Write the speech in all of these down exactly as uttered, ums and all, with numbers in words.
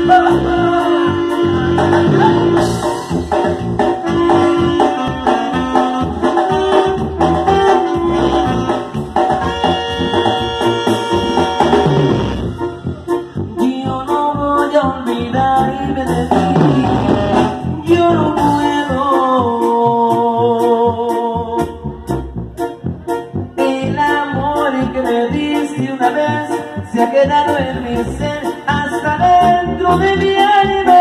olvidarme de ti, yo no puedo. El amor que me diste una vez se ha quedado en mi ser hasta dentro de mi alma.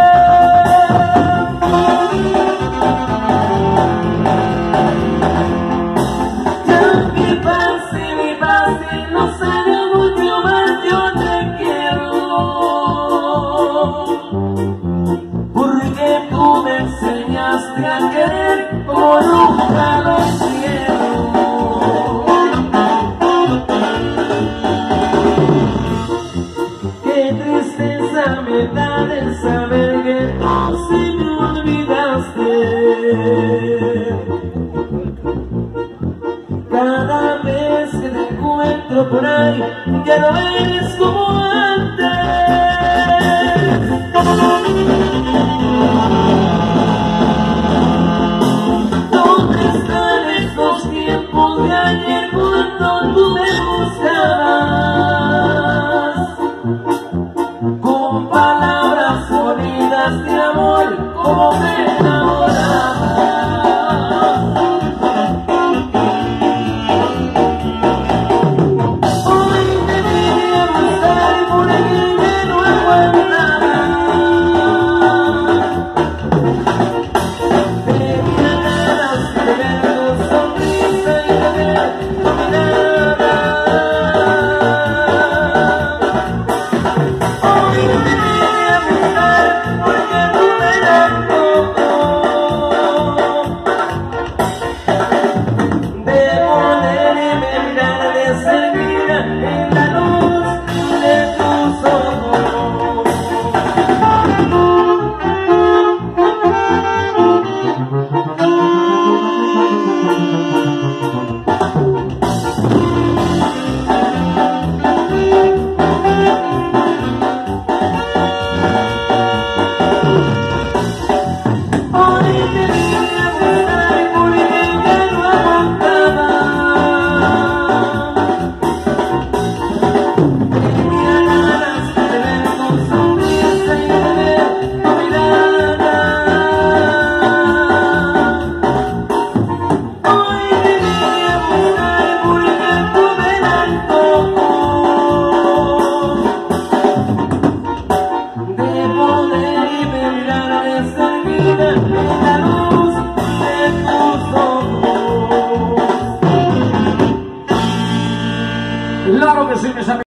Ya mi pase, mi pase, no sabe mucho más, yo te quiero. Porque tú me enseñaste a querer como nunca lo hicieron. Qué tristeza me da de saber que tú sí me olvidaste. Cada vez que te encuentro por ahí, ya no eres como antes. ¿Dónde están esos tiempos de ayer cuando tú me buscabas? Con palabras bonitas de amor, como me enamorabas. Hoy te vine a buscar por aquí que no aguantaba. Tenía ganas de ver tu sonrisa y de ver tu mirada. Hoy te vine a buscar porque tú me eras todo. De poderme mirar de seguida en la luz de tus ojos. Hoy te vine a buscar porque ya no aguantaba. Tenía ganas de ver tu sonrisa y de ver tu mirada. Hoy te vine a buscar porque tú me eras todo. De poderme mirar de seguida en la luz de tus ojos. Claro que sí, mis amigos.